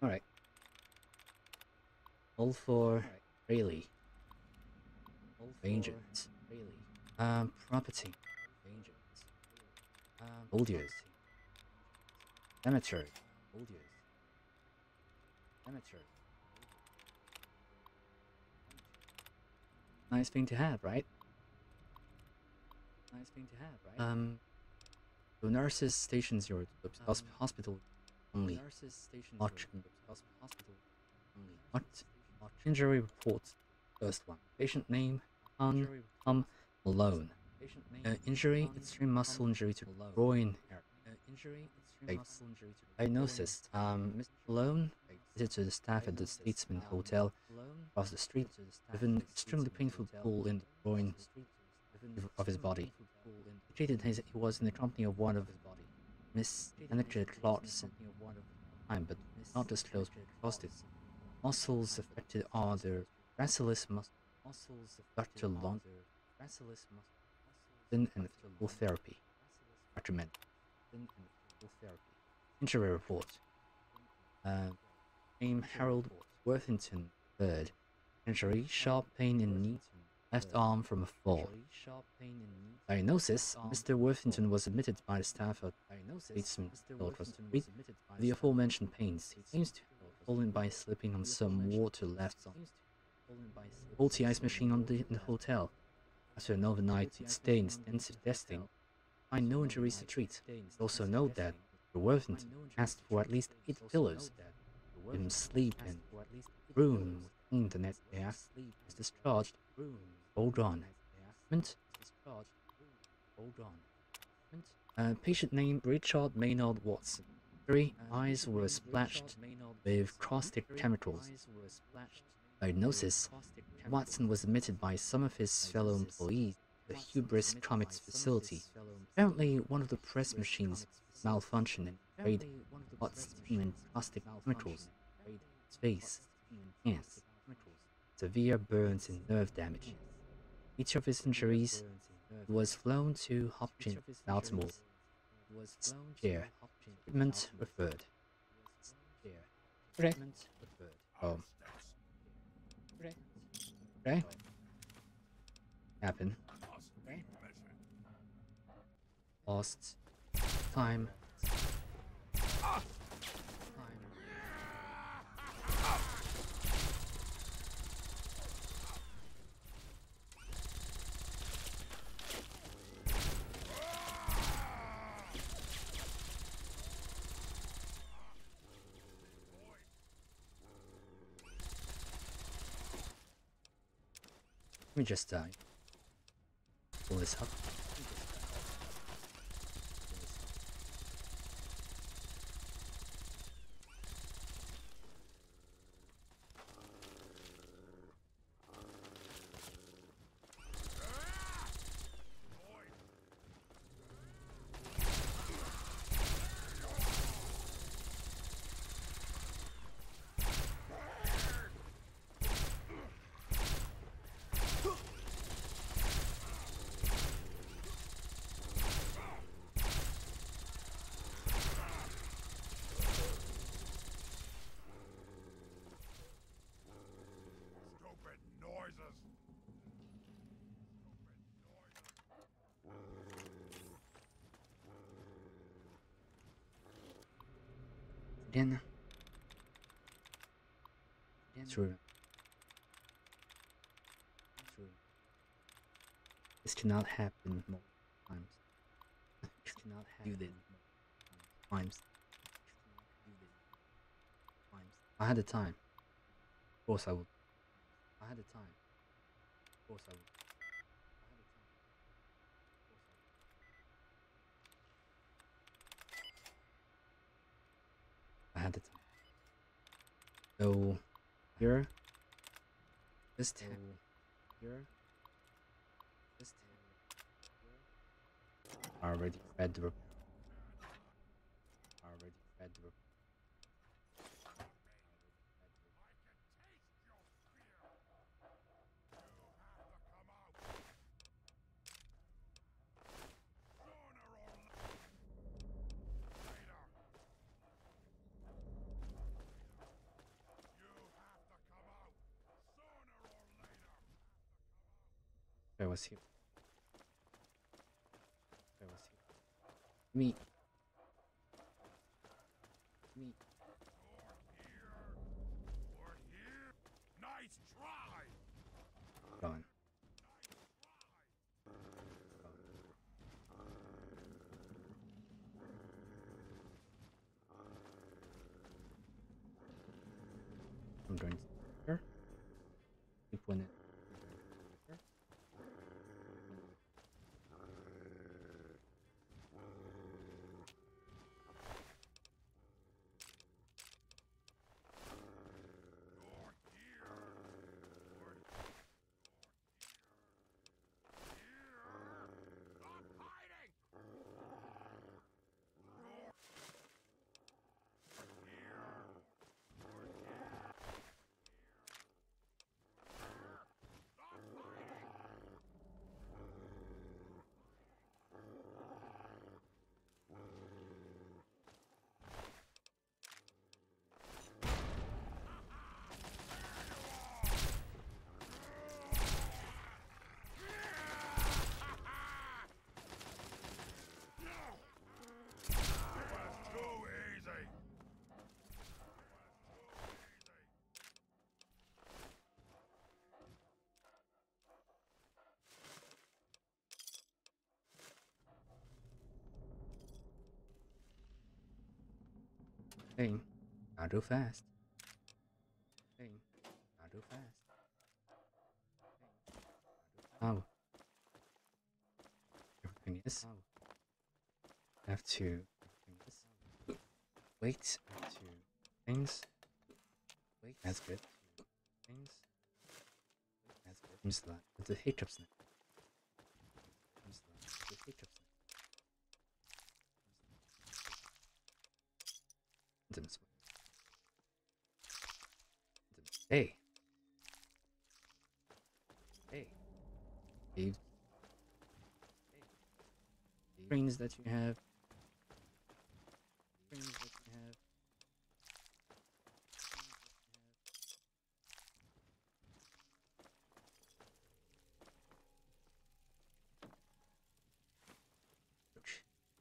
Alright. All for Reilly. Vengeance. Property. Soldiers. Amateur. Nice thing to have, right? The nurses stations your hospital only. What? Injury reports. First one. Patient name, Tom Malone. Injury, extreme muscle injury to groin area. Diagnosis, Mr. Malone visited to the staff at the Statesman Hotel across the street with an extremely painful pull in the groin of his body. He treated he was in the company of one of Miss Annika Clarkson time, but not disclosed because the muscles affected are the gracilis muscles, Dr. Long, and physical therapy recommended. Injury report. Name Harold Worthington, 3rd. Injury, sharp pain in knee, left arm from a fall. Diagnosis, Mr. Worthington was admitted by the staff at Statesman across the street with the aforementioned pains. He seems to have fallen by slipping on some water left on faulty ice machine in the hotel. After an overnight stay in intensive testing, find no injuries to treat. Also note that Mr. Worthington asked for at least 8 pillows, let him sleep in room within the next day after he was discharged. Hold on. Patient name Richard Maynard Watson. Eyes were splashed with caustic chemicals. Diagnosis: Watson was admitted by some of his fellow employees to the Hubris Comics facility. Apparently, one of the press machines malfunctioned and sprayed Watson's steam and caustic chemicals in his face and hands. Severe burns and nerve damage. Each of his injuries was flown to Hopkins, Baltimore. Care. Treatment referred. Okay. Oh. Okay. Happen. Lost time. Let me just pull this up. Again. True. This cannot happen more times. This cannot do this times. I had the time. Of course I would. I had the time. Of course I would. I had the time. So here, just here, just already read the report. was here. I was here. Me. Me. Nice try. Gone. I'm going to here. Keep one in. Here. Hey, not too fast. Hey, not too fast. Oh. Everything is. I have to wait to things. Wait, that's good. Things. That's good. Comes that. It's a hiccups now. Comes that. It's a hiccups now. Hey. Hey. These screens that you have. Screens that you have. Ouch.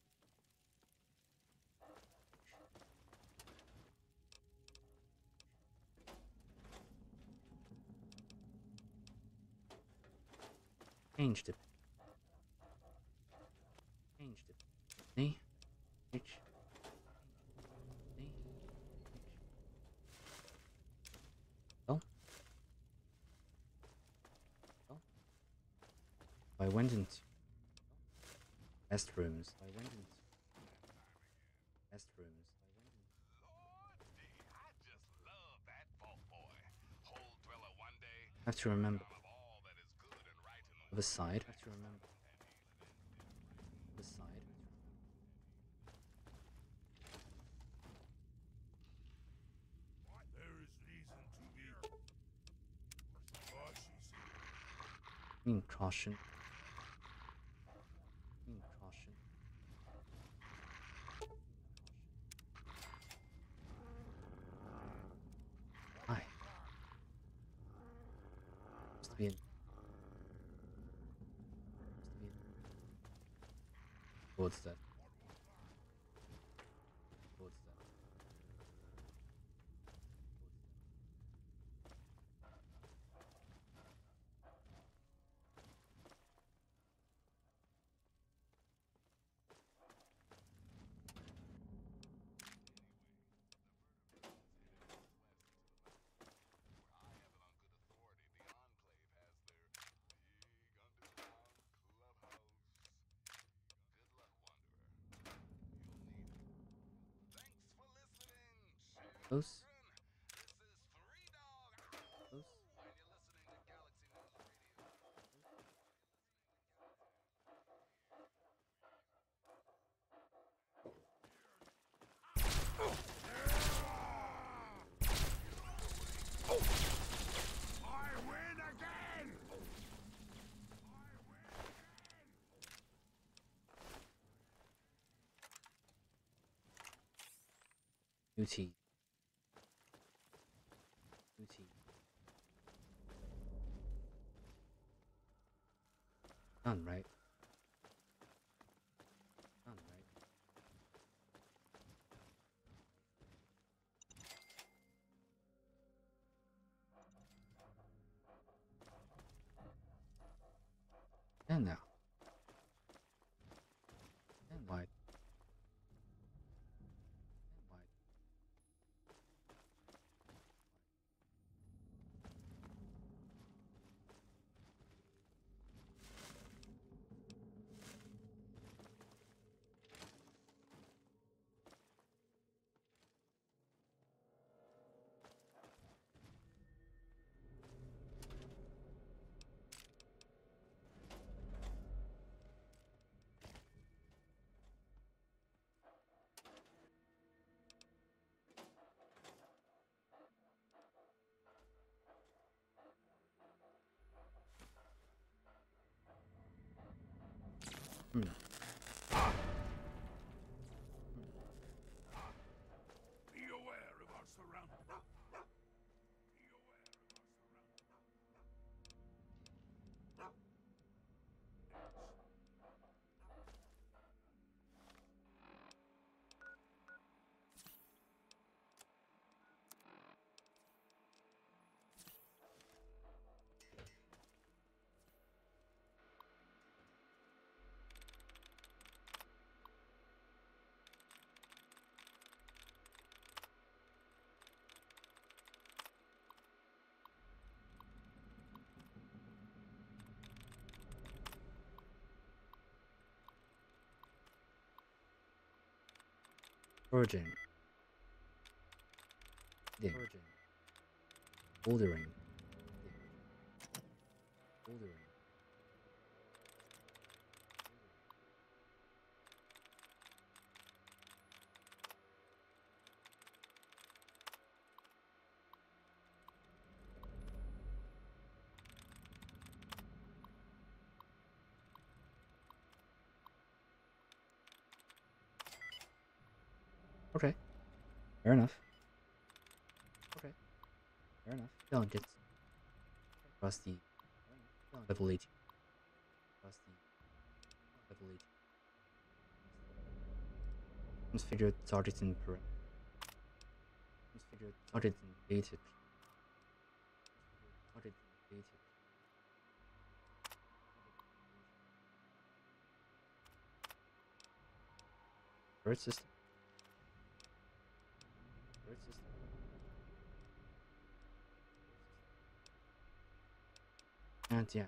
Changed it. Changed it. Knee. H. Knee. Oh. Oh. I went into restrooms. I went into restrooms. I have to remember. The side. I have to remember. The side. There is reason to be cautious. Caution. Caution. Hi. Must be in. Towards that. Towards that. Close. Close. I win again! Duty. Duty. Done, right? Done, right? And now. And wide. And wide. Hmm. Be aware of our surroundings. Be aware of our Foraging. Dig. Bouldering. Bouldering. Okay. Fair enough. Okay. Fair enough. Delegates. Rusty. Level 18. Rusty. Level 18. Configured target in param. Configured target in dated. Target in dated. Bird system. Bird system. And yeah.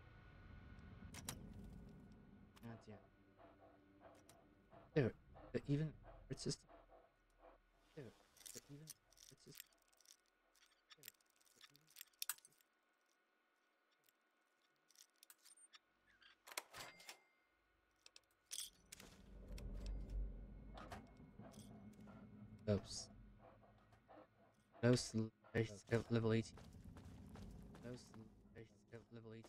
And yeah. There. The even bird system. There. The even bird system. Those. Those level 18. Those level 18.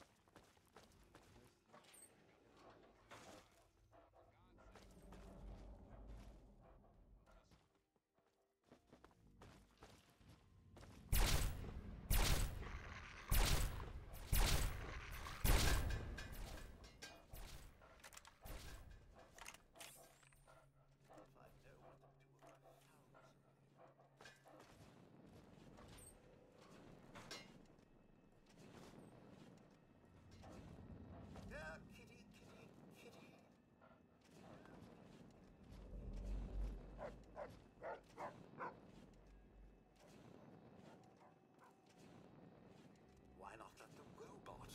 Why not let the robot?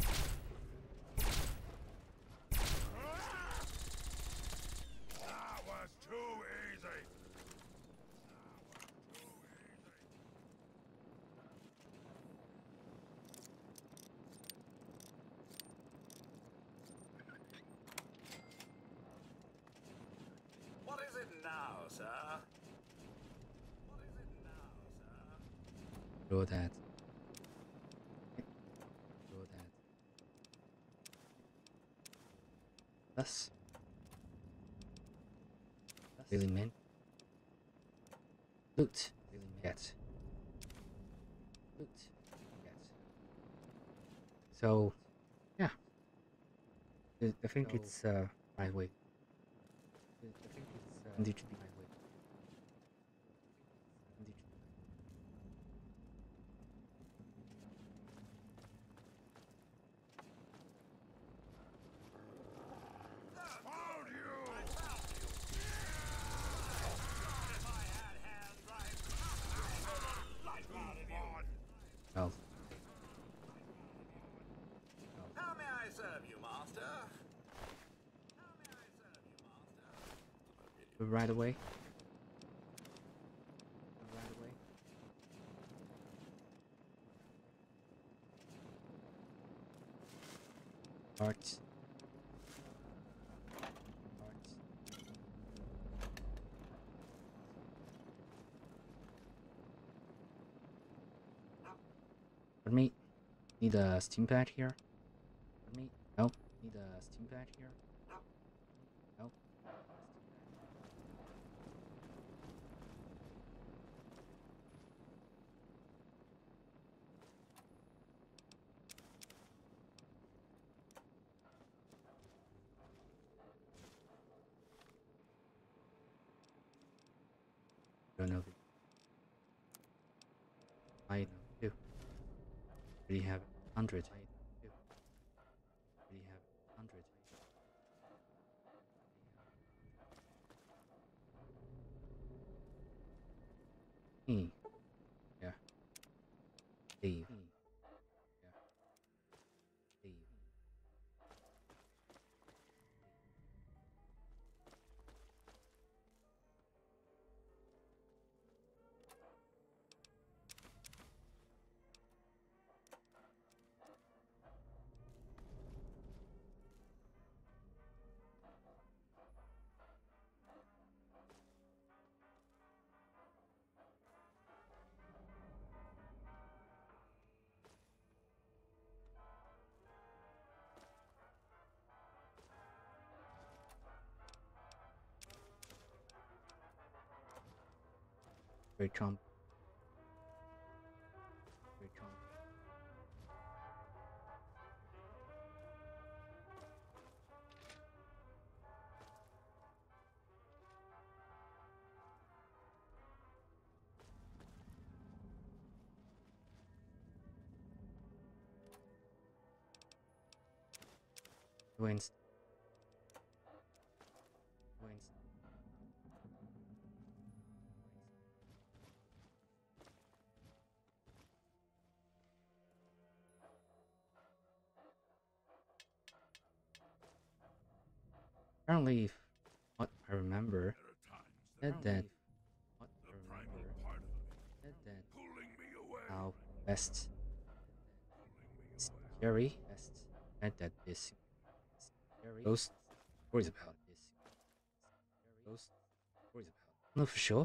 That was too easy. What is it now, sir? What is it now, sir? Draw that. Draw that. Thus. Really meant. Loot. Get. Loot. Get. So, yeah. I think it's right way. Indeed, should be right way. Indeed. Found you! Well, How may I serve you, master? How may I serve you, master? right away. Right away. Art. Pardon me. Need a steam pad here. Pardon me. No. Need a steam pad here. No. Don't know. I do. Really have 100. Really have 100. Yeah. Leave. Yeah. Leave. Great comp. Great comp. Wins. Wins. Apparently, what I remember, There are times said that the primal part of me said that pulling me away. how best Pulling me away. scary said that this ghost stories about ghost stories about. No, for sure.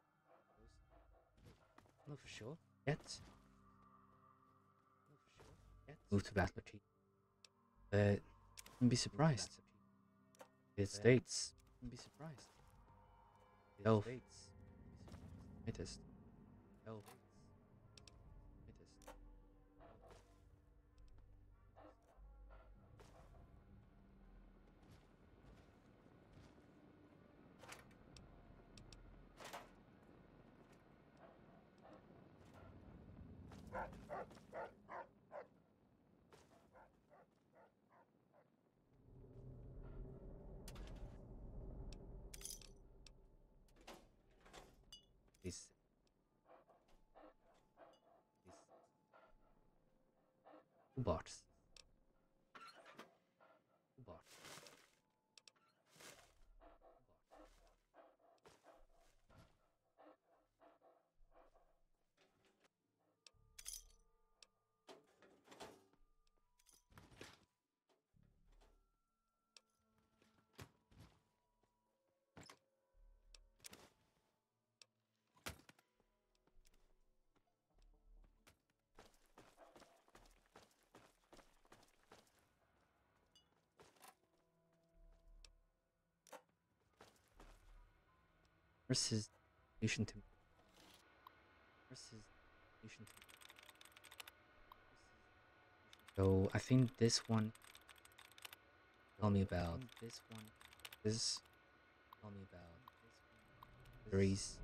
No, for sure. Yet. Move to Battle. But don't be surprised. It states. Don't be surprised. Elf. Latest. Elf. Latest. These bots. Versus station to so I think this one Tell me about this one. This. Tell me about Reilly's.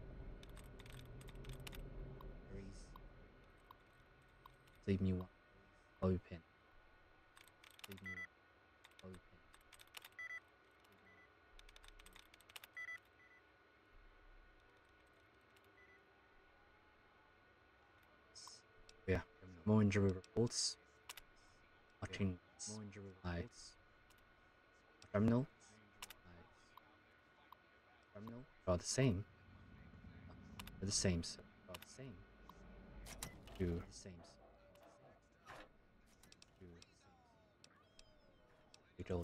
Leave me one open. Leave me one open. Yeah, more injury reports. Watching lights. Terminal. Are the same. They're the same. So are the same. Two. You told.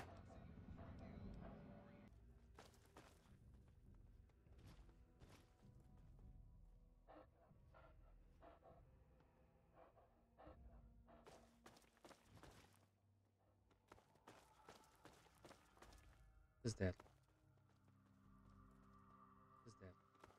What's that? What's that?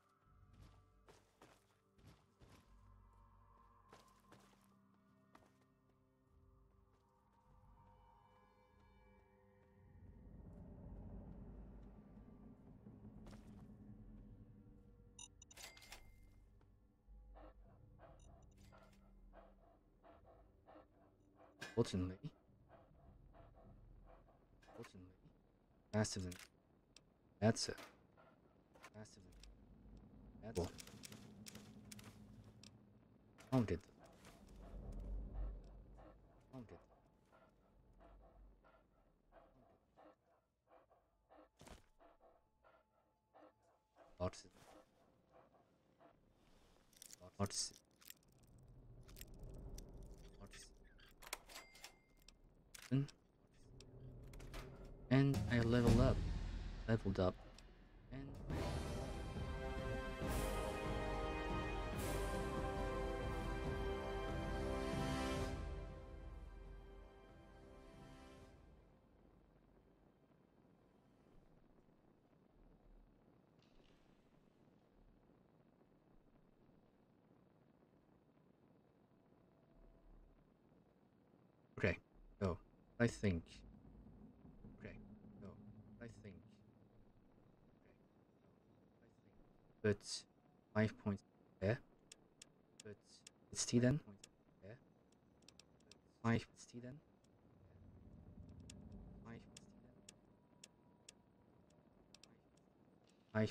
Fortunately, faster than that's it. Faster than that's cool. Counted. Counted. Lots. Lots. And I leveled up. And okay, so I think. Okay, so I think. But 5 points there. But it's T then. 5 T then. 5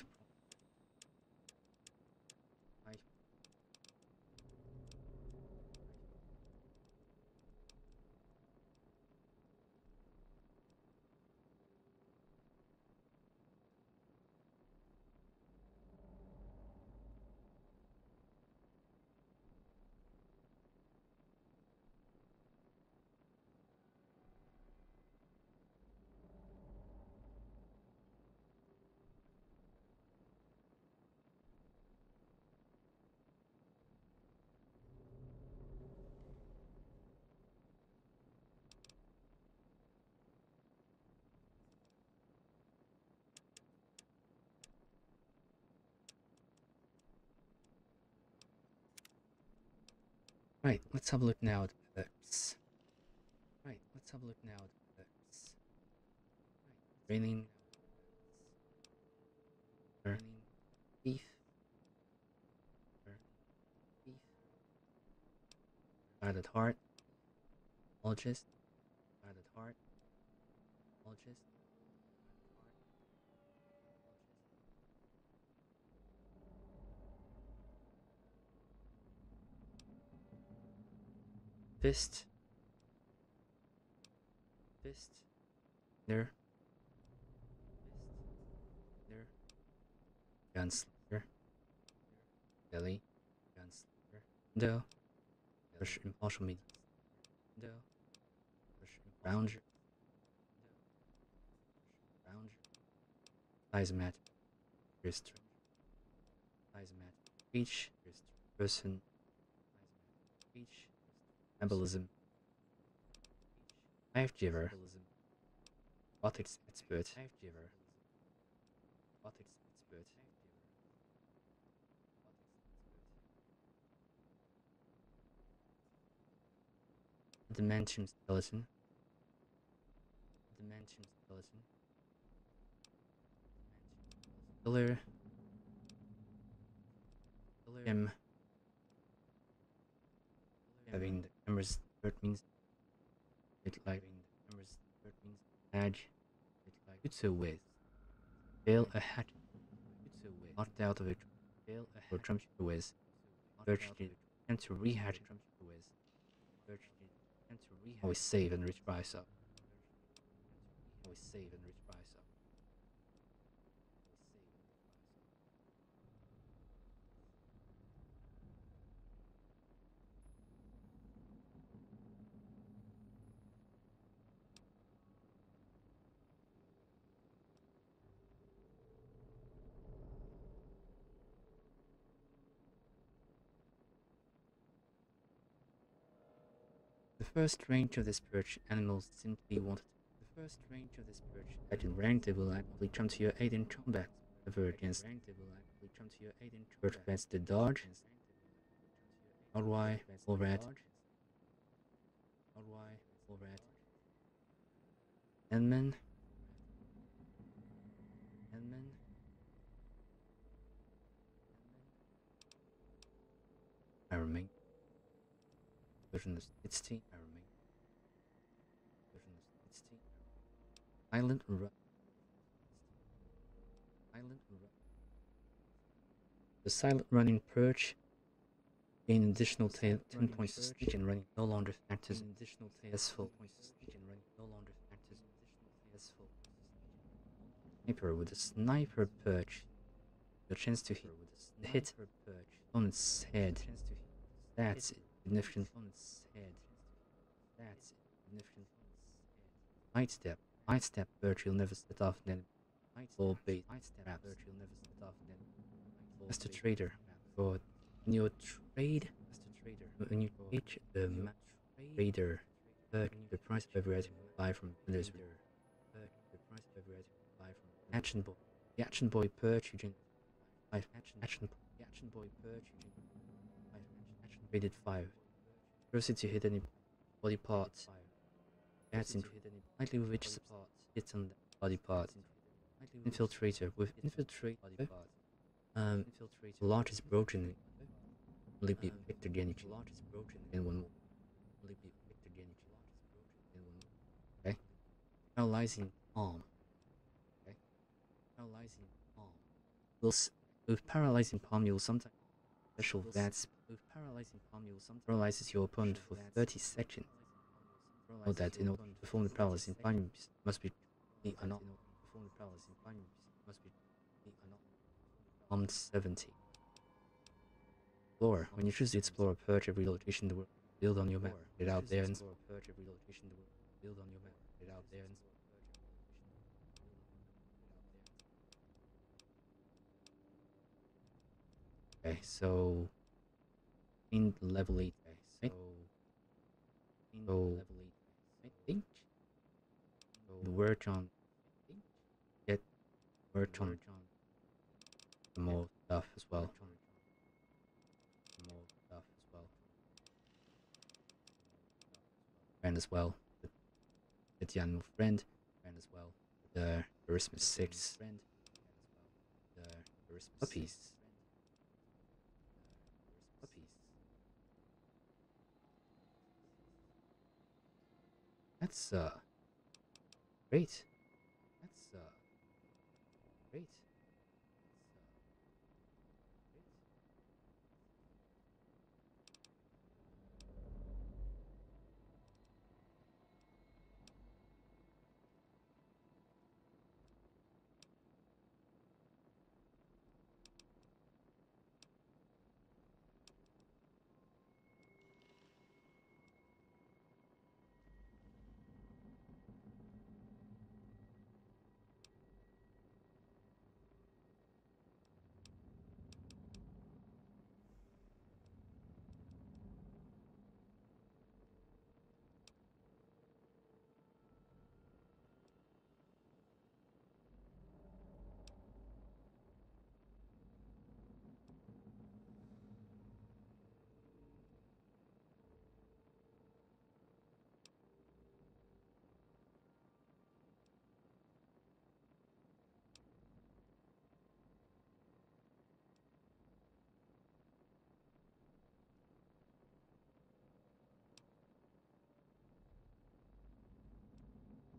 Right, let's have a look now at the perks. Raining. Thief. Added heart. Ologist. Fist. There. Gunslinger. Belly. Do. Push impartial media. Rounder. Sizemat. Wrist. Each person. Embolism. Knife giver. Robotics expert. Dimension skeleton. Dimension skeleton. Killer. Him. Having the camera's third means it like edge. It like Utsu with. Fail a hat. Knocked out of it. Fail a hat. Trump with. Virtually and to rehatch it. Always save and reach price up. Always save and reach price up. The first range of this perch, animals simply wanted. The first range of this perch, that in rank they will actually come to your aid in combat. However, against perch against the dodge. Not why, all red. Endman. I remain. Version of its team. I remain. Version of its team. Island run. The silent running perch gain additional 10 points of speed and running no longer factors in additional successful. Sniper with a sniper perch. The chance to hit on its head. That's significant. Sidestep. Sidestep perch you'll never set off then. Or bait. As the trader. For when you trade the trader perch, the price of every item you buy from vendors. Action boy. The action boy perch you drink 5 action boy perch you drink 5 rated 5. Proceed to hit any body part. That's slightly with which hits on the body part. Infiltrator with infiltrator. Large is broken. Only be picked again. And one more. Okay. Paralyzing arm. With paralyzing palm, you'll sometimes special that's paralyzes your opponent for 30 seconds. Note that in order to perform the paralyzing palm, you must be armed 70. Explore. When you choose to explore a perch, every location the world build on your map. Get out there and okay, so in level 8, I think work on more stuff as well. Friend as well. The animal friend as well. The charisma 6. The puppies. That's great.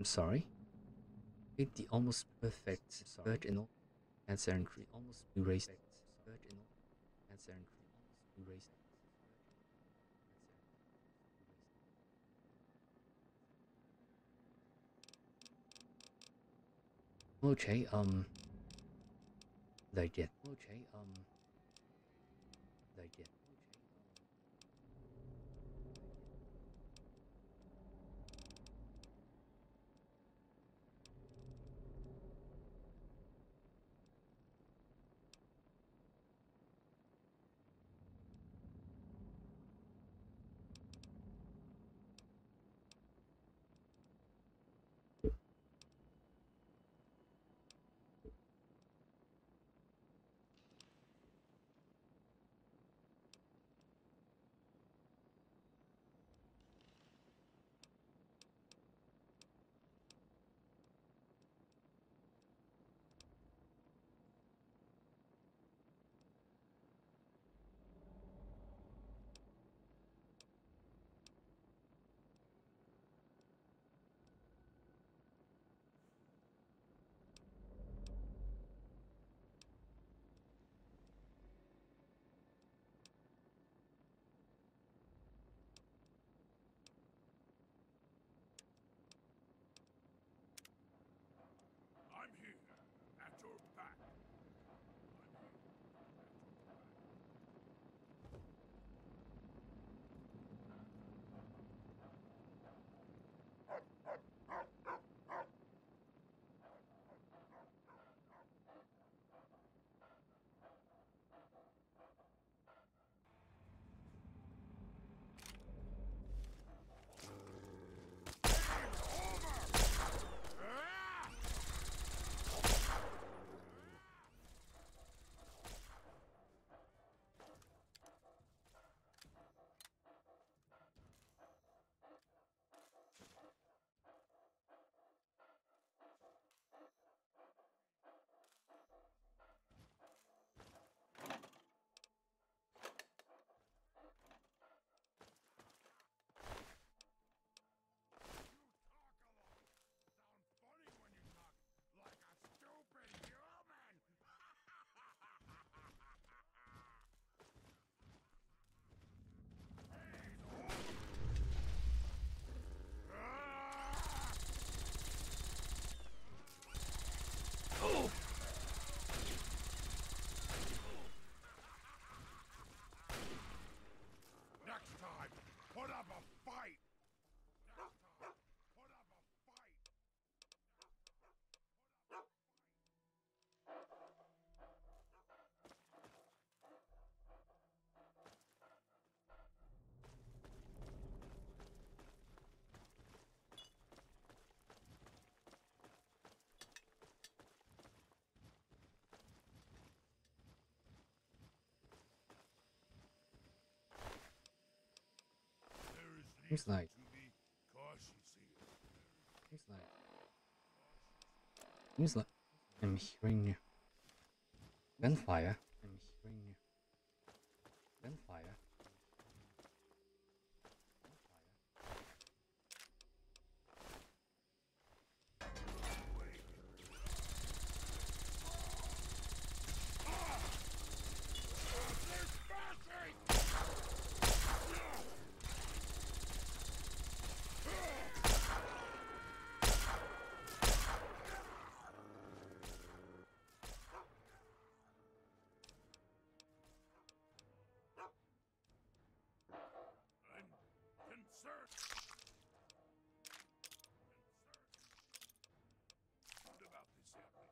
I'm sorry. Made the almost perfect bird in all answer and almost erased. Okay, they did. I'm here, at your back. Next time, put up a fight! Next time, put up a fight! There is Seems like to be cautious here. seems like I'm hearing gunfire. Concerned about this area.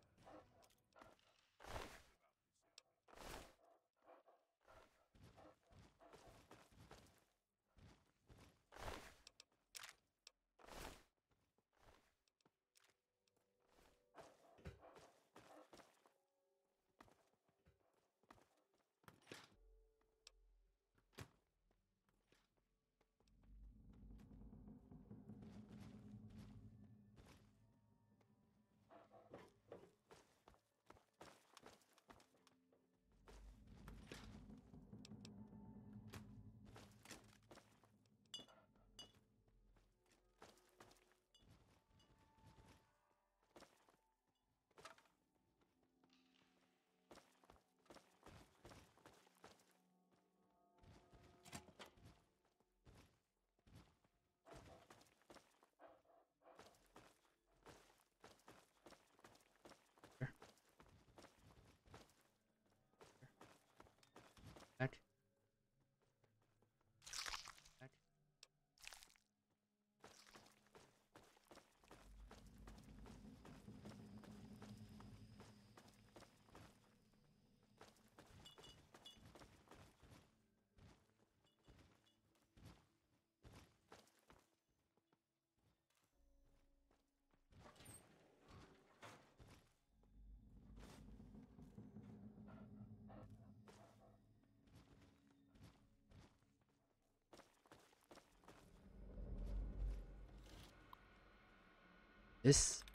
This.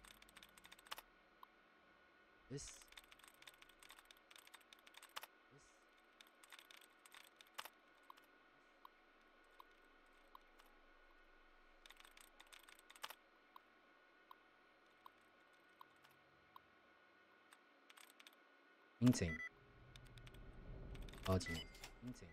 Painting. Painting. Painting.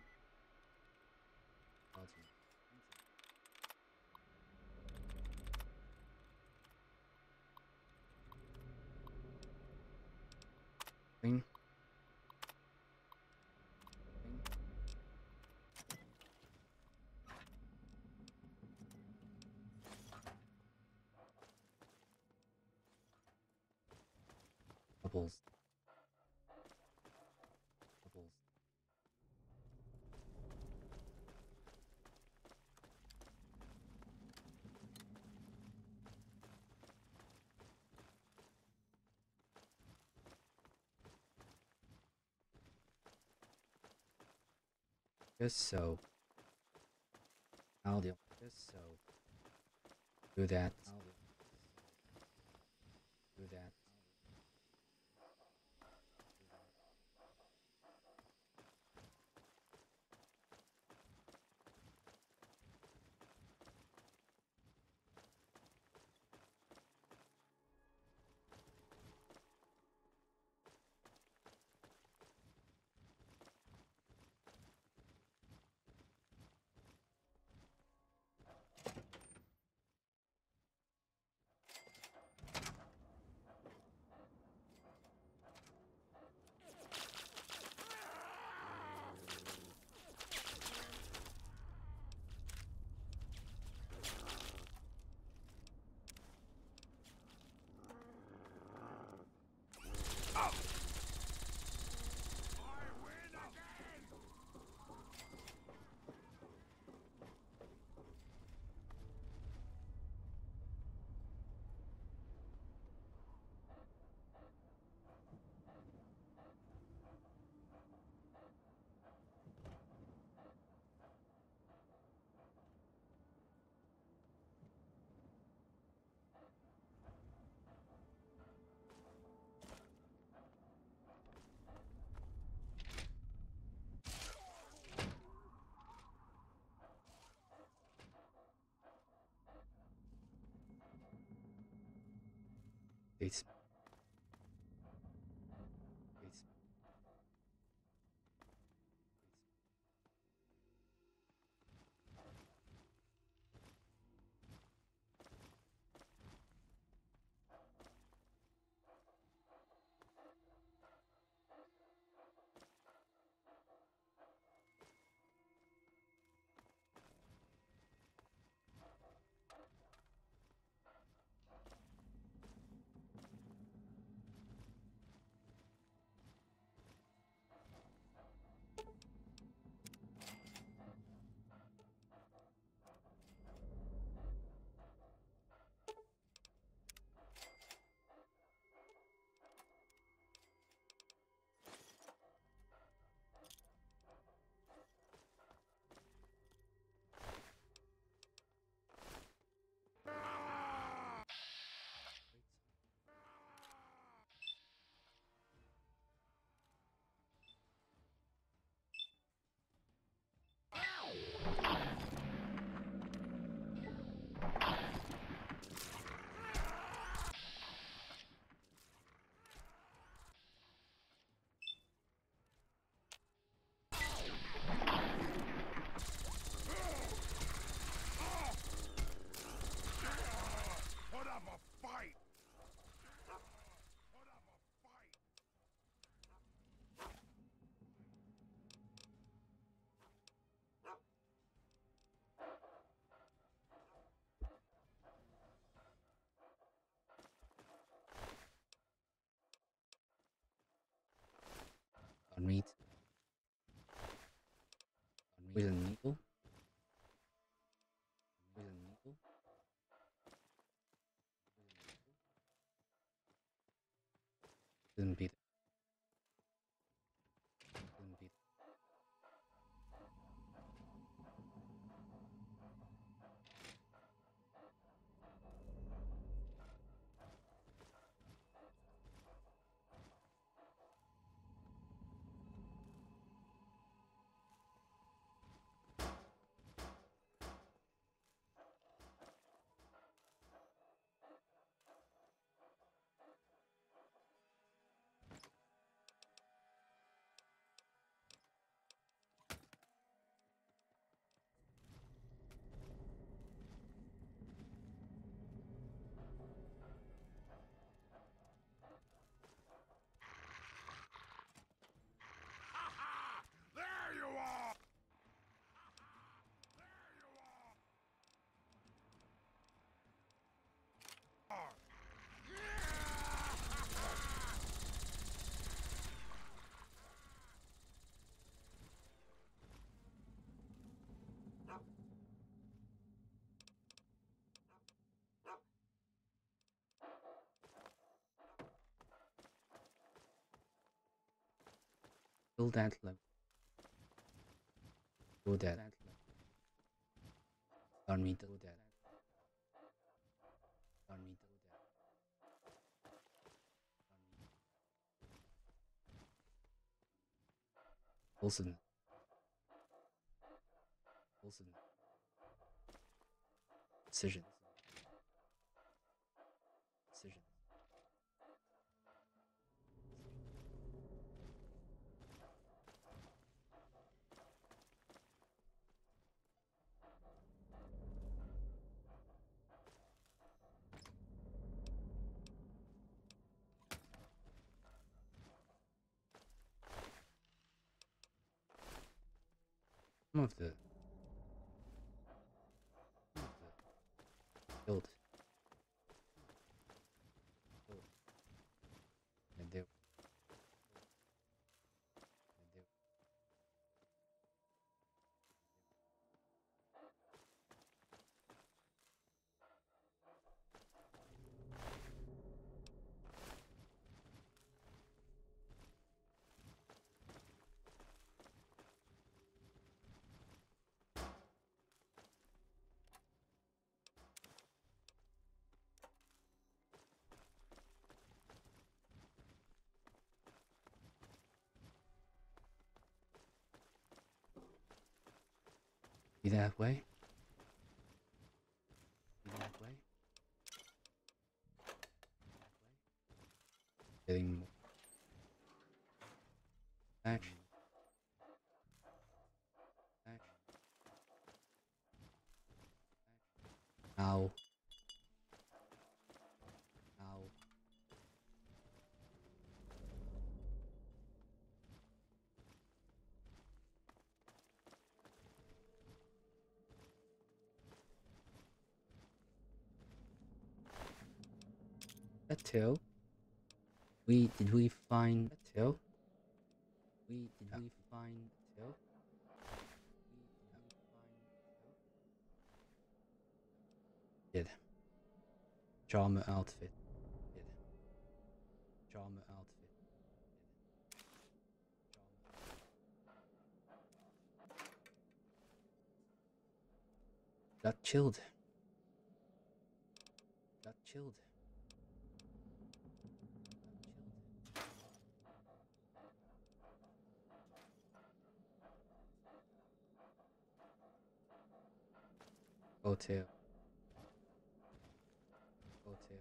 Painting. Bubbles. Bubbles. Just so. Audio. Just so. Do that. Do that. Statesman. Go that level. Go that. Army. Go that. Army. Wilson. Wilson. Decision. Decision. Some of the built and they be that way. Be that way. Getting more action. Now. Now. That tail. Did we find a tail? Did we find a tail? Did. Drama outfit. Did. Drama outfit. Got chilled. Got chilled. Hotel. Hotel.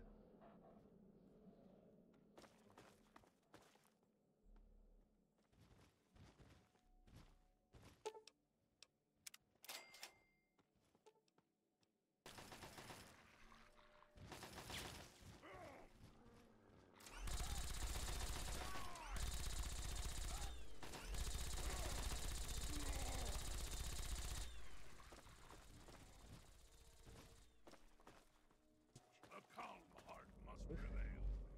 A calm heart must prevail.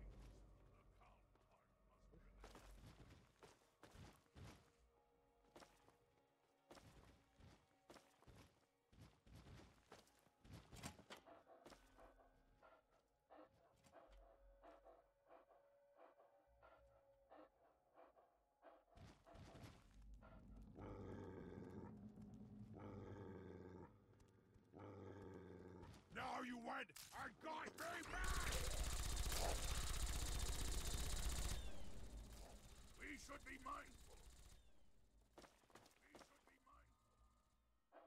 Now you went and got me back! We should be mindful. We should be mindful.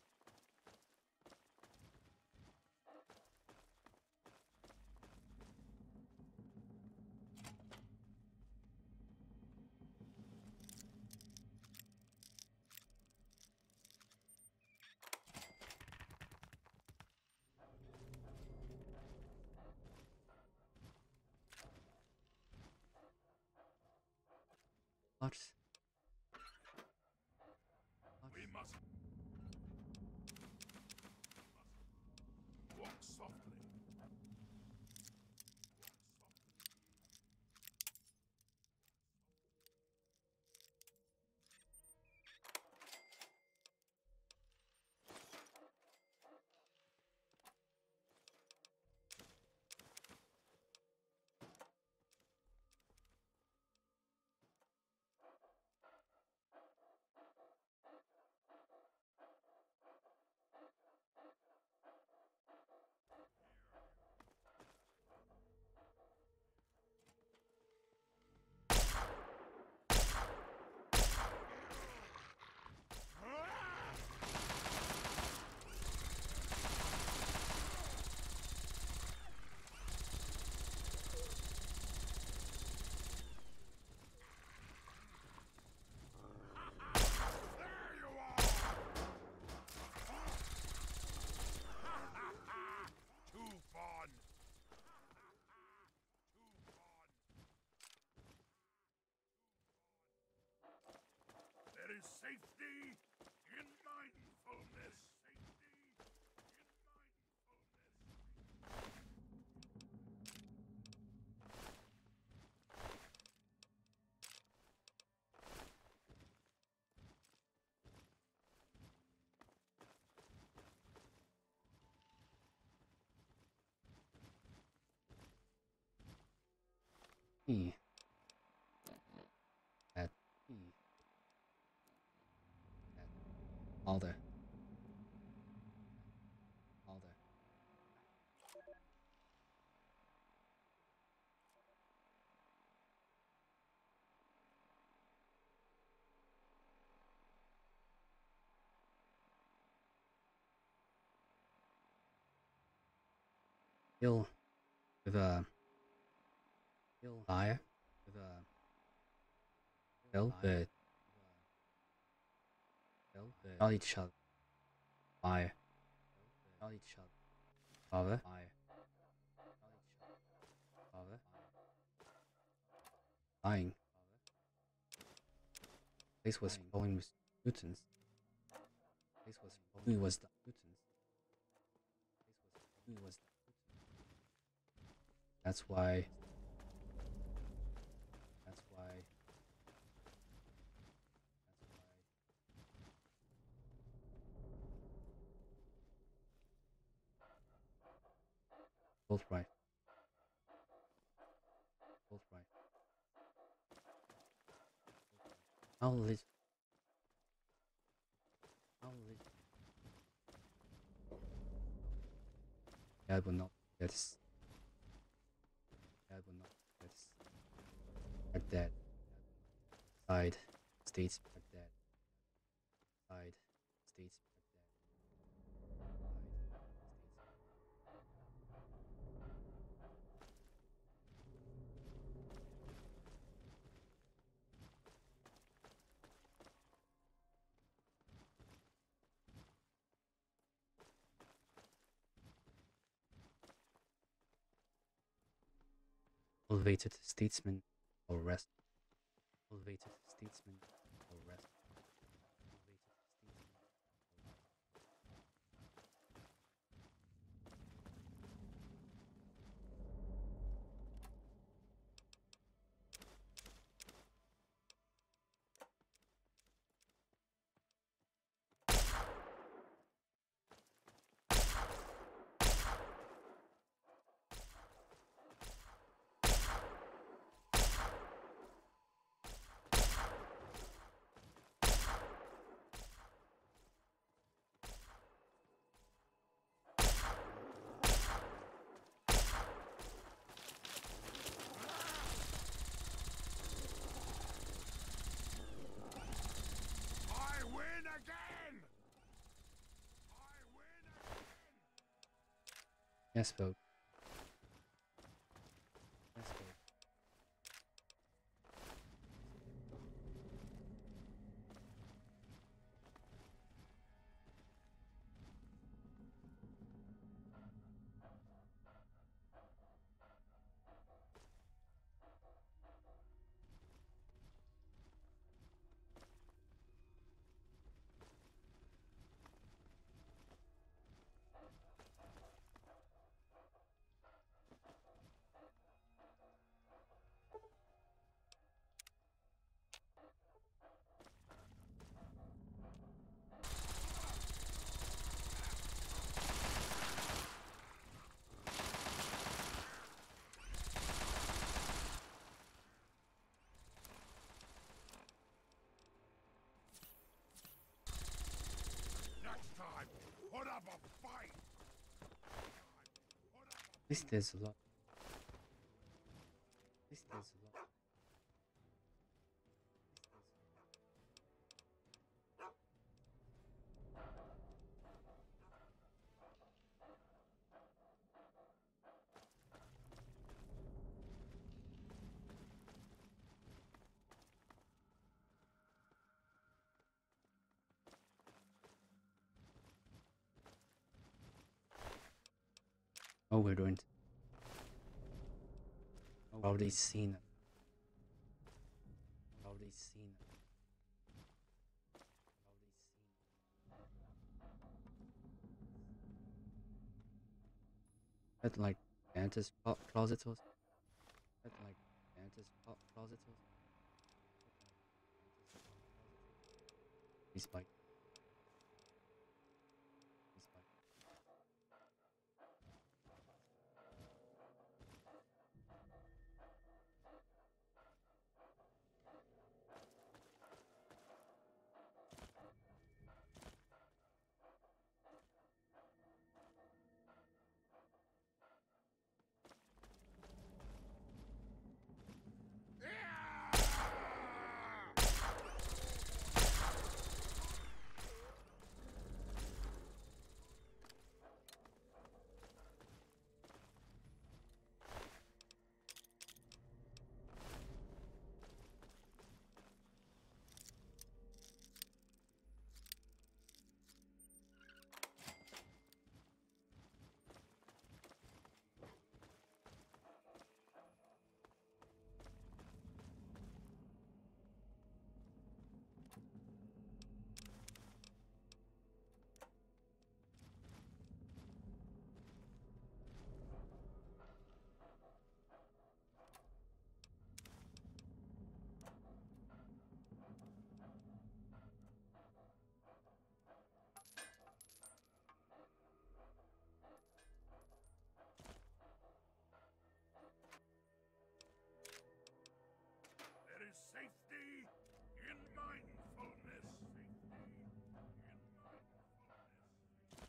What? We must walk softly. is safety in mindfulness. Safety in mindfulness. That Alder. Kill with a fire. Kill with not each other. Fire. Father. Dying. Place was falling with mutants. Who was the That's why. Both right. Knowledge. Dad will not get us. Like that. Side. States like that. Side. States like that. Elevated statesman or rest. I win again! Yes, vote. Next time, put up a fight! At least there's a lot. Oh, we're going to already seen it. At like dentist closet or at like dentist closet or he's like There is safety in mindfulness. Safety in mindfulness.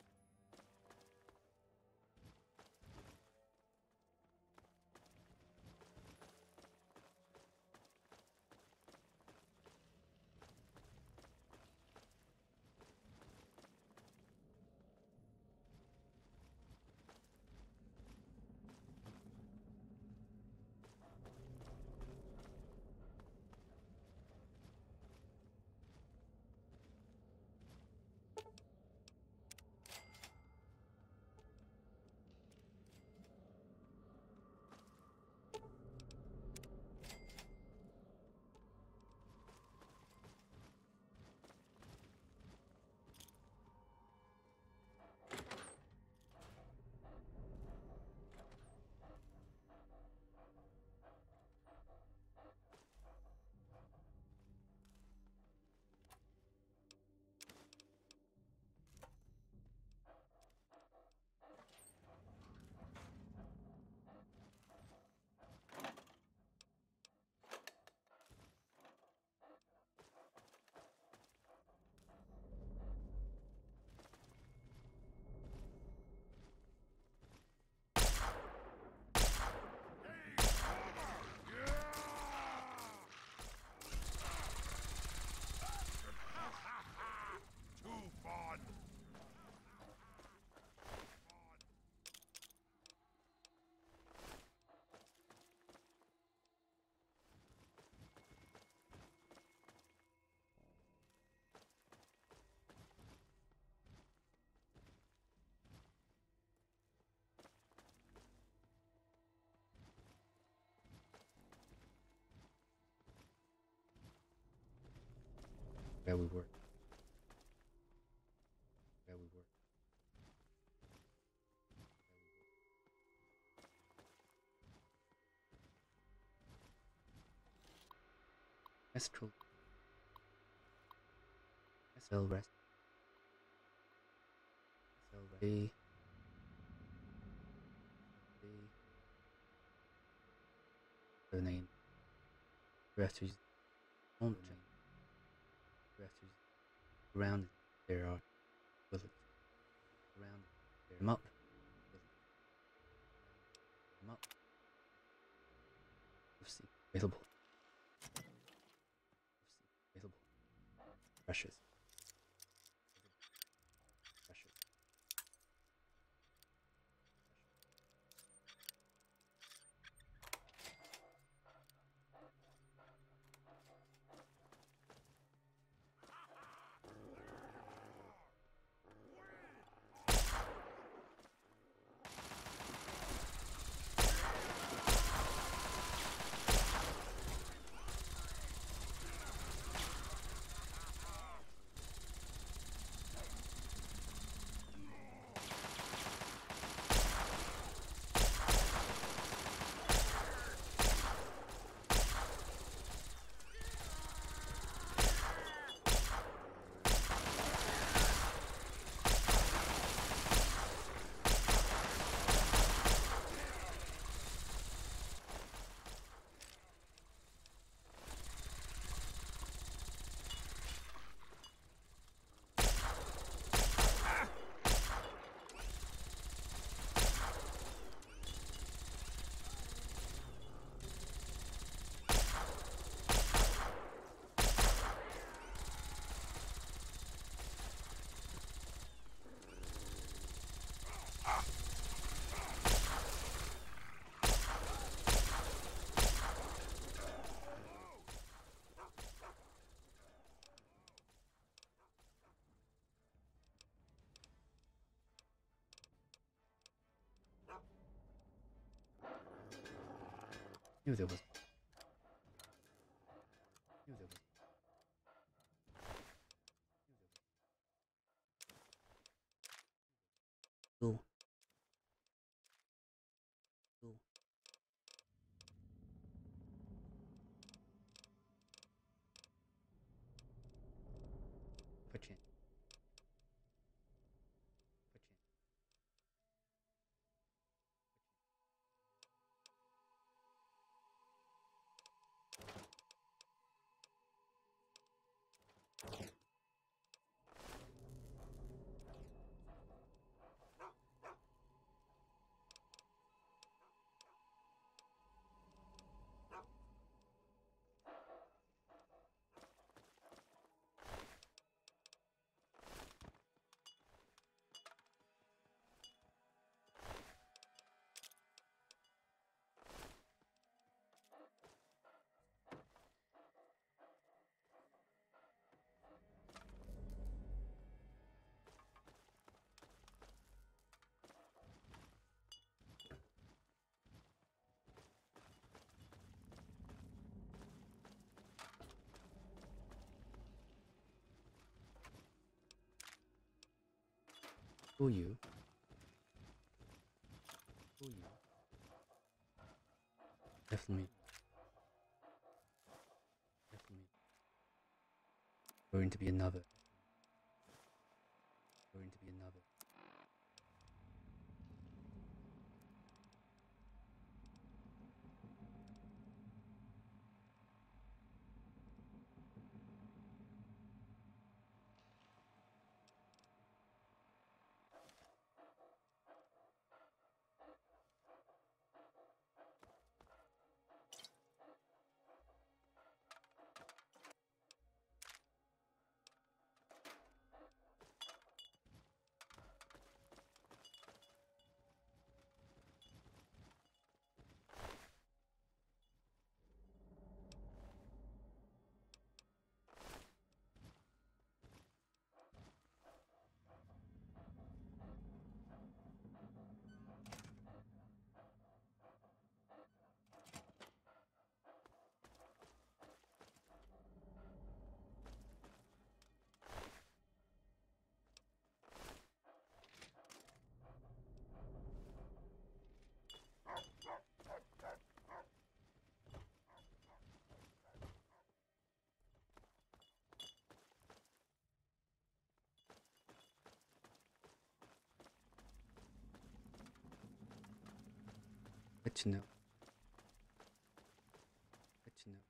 Too fun! where we were. Where we were. That's true. SL rest. SL rest. The name. Refugees. Home chain. Refugees. Around there are villages. Around there. Them up. Them up. Available. Available. Precious. Precious. Knew there was. Knew there was. Cool. Cool. Pachin. Pachin. Who you? Who you? Definitely. Definitely. Going to be another. Going to be another. Good to know. Good to know.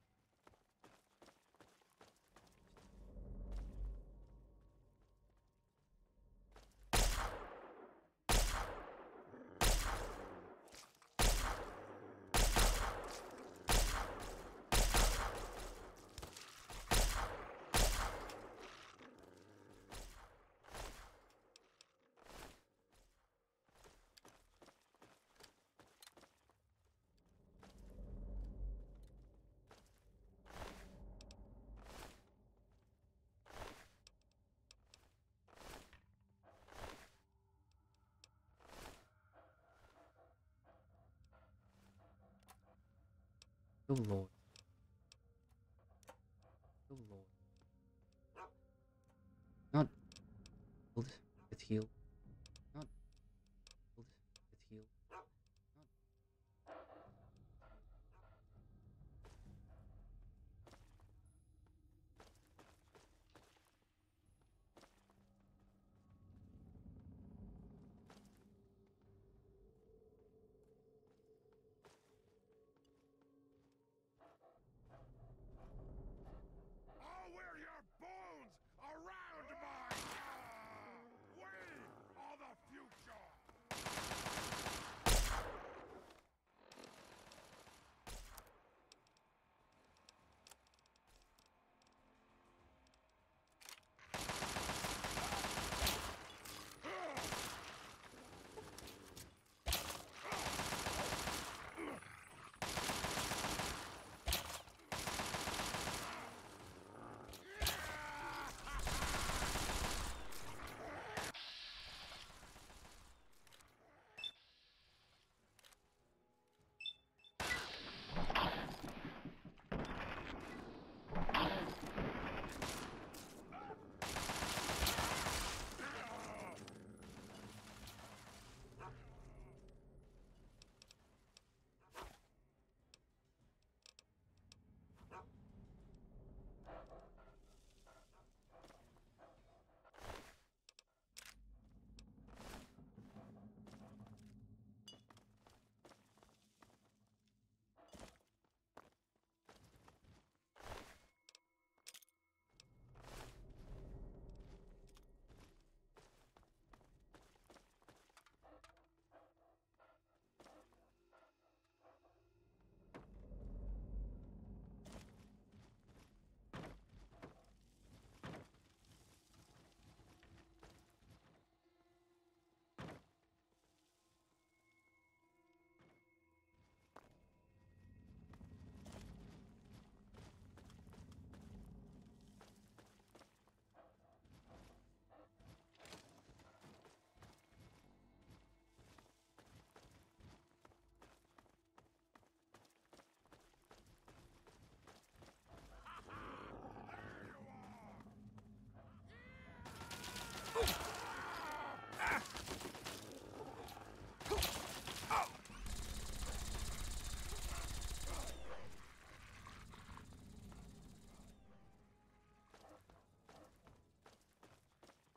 Oh Lord. Oh Lord. Not build with heal. Not build with heal. Not I'll wear your bones around my wings!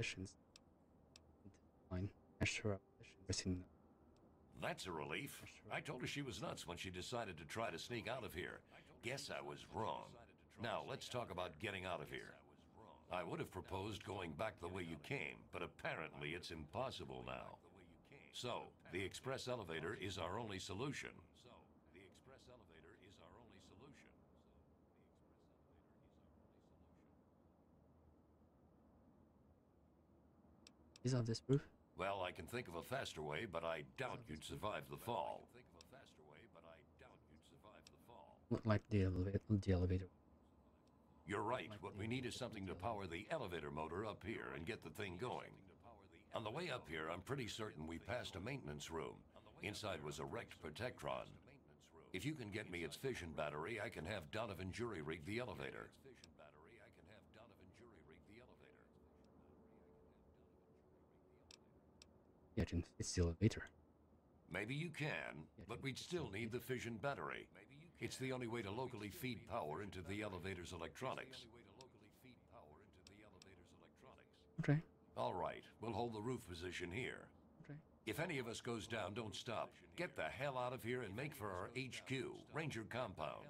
positions. Line. Extra position. That's a relief. I told her she was nuts when she decided to try to sneak out of here. Guess I was wrong. Now, let's talk about getting out of here. I would have proposed going back the way you came, but apparently it's impossible now. So, the express elevator is our only solution. Is of this proof? Well, I can think of a faster way, but I doubt you'd survive the fall. Not like the elevator. You're right. What we need is something to power the elevator motor up here and get the thing going. On the way up here, I'm pretty certain we passed a maintenance room. Inside was a wrecked Protectron. If you can get me its fission battery, I can have Donovan jury-rig the elevator. Yeah, I can fix the elevator. Maybe you can, but we'd still need the fission battery. It's the only way to locally feed power into the elevator's electronics. Okay. All right, we'll hold the roof position here. Okay. If any of us goes down, don't stop. Get the hell out of here and make for our HQ, Ranger Compound.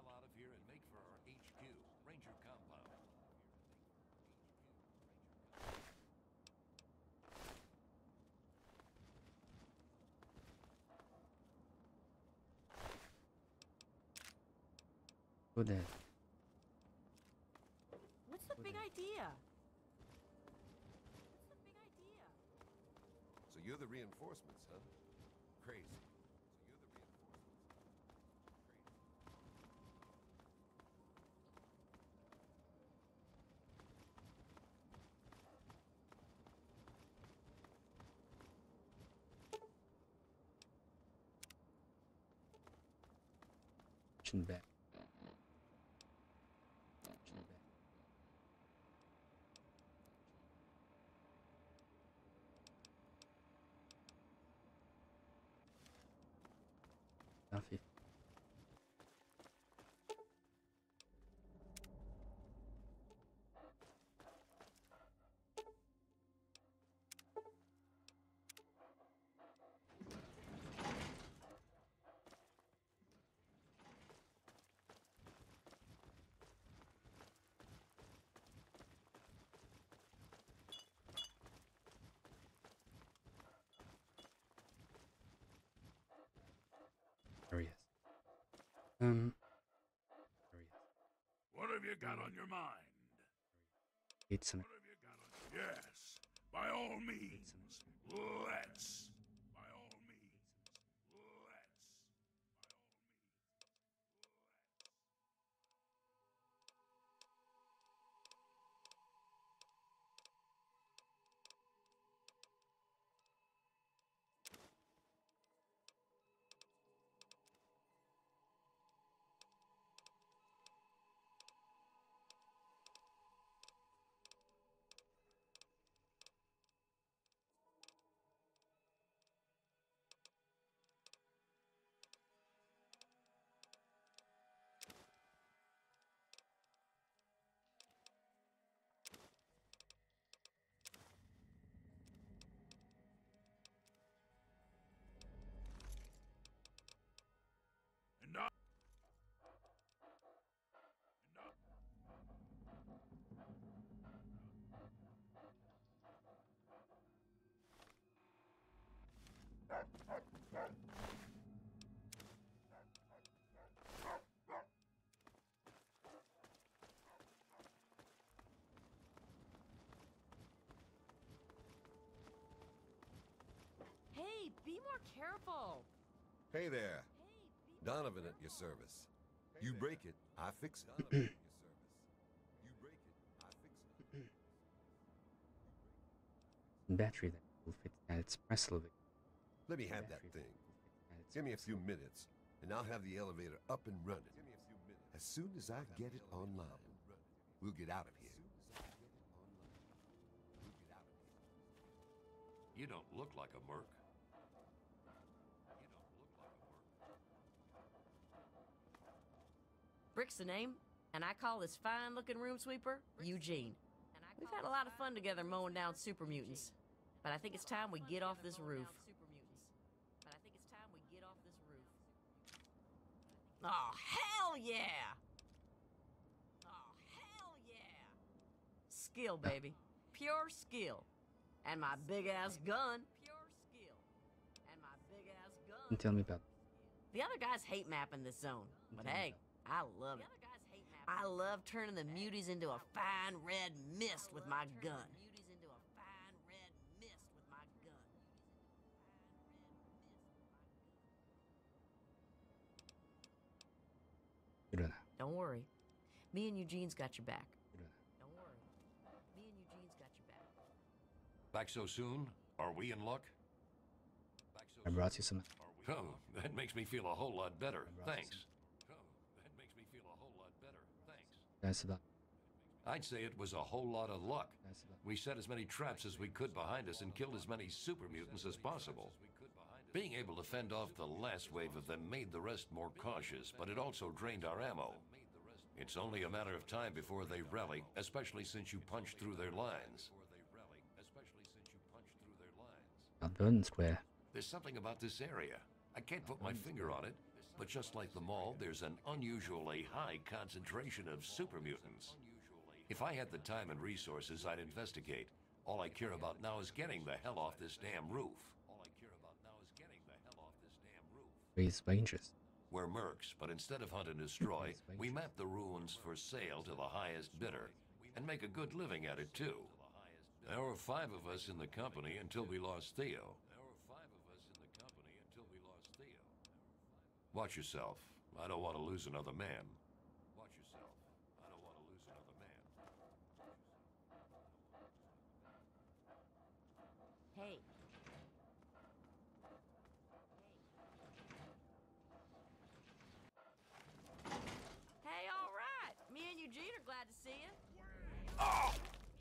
Go there. What's the big idea? So you're the reinforcements, huh? Crazy. So you're the reinforcements. Chin back. Coffee. There he is. There he is. What have you got on your mind? It's an What have you got on? Yes, by all means. Let's. By all means. Let's. And now. Hey, be more careful. Hey there. Donovan at your service. You break it, I fix it. You break it, I fix it. battery that will fit at its press elevator. Let me have that thing. Give me a few minutes, and I'll have the elevator up and running. As soon as I get it online, we'll get out of here. You don't look like a merc. Brick's the name, and I call this fine-looking room sweeper Eugene. We've had a lot of fun together mowing down super mutants, but I think it's time we get off this roof. Oh, hell yeah! Oh, hell yeah! Skill, baby. Pure skill. And my big-ass gun. Pure skill. And my big-ass gun. Tell me about it. The other guys hate mapping this zone, but hey, I love it. I love turning the muties into a fine red mist with my gun. 그러나. Don't worry. Me and Eugene's got your back. Don't worry. Me and Eugene's got your back. Back so soon? Are we in luck? Back so I brought you some. Oh, that makes me feel a whole lot better. I brought you Thanks. Oh, that makes me feel a whole lot better. Thanks. That's about. I'd say it was a whole lot of luck. That's about. We set as many traps as we could behind us and killed as many super mutants as possible. Being able to fend off the last wave of them made the rest more cautious, but it also drained our ammo. It's only a matter of time before they rally, especially since you punched through their lines. Not Burton Square. There's something about this area. I can't put my finger on it, but just like the mall, there's an unusually high concentration of super mutants. If I had the time and resources, I'd investigate. All I care about now is getting the hell off this damn roof. Raise Rangers. We're mercs, but instead of hunt and destroy, we map the ruins for sale to the highest bidder, and make a good living at it too. There were 5 of us in the company until we lost Theo. Watch yourself. I don't want to lose another man. Watch yourself. I don't want to lose another man. Hey. Hey, all right. Me and Eugene are glad to see you. Oh!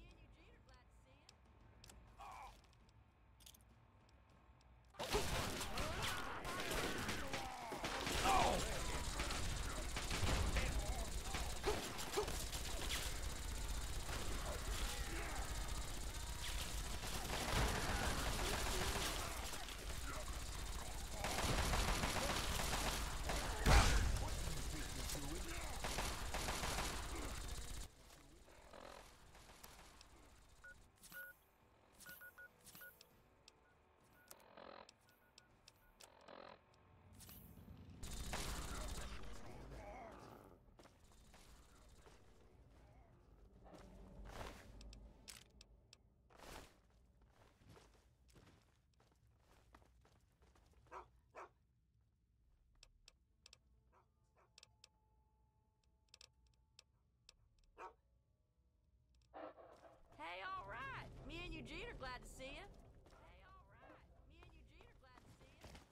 Hey, all right. Me and Eugene are glad to see you. Hey, all right. Me and Eugene are glad to see you.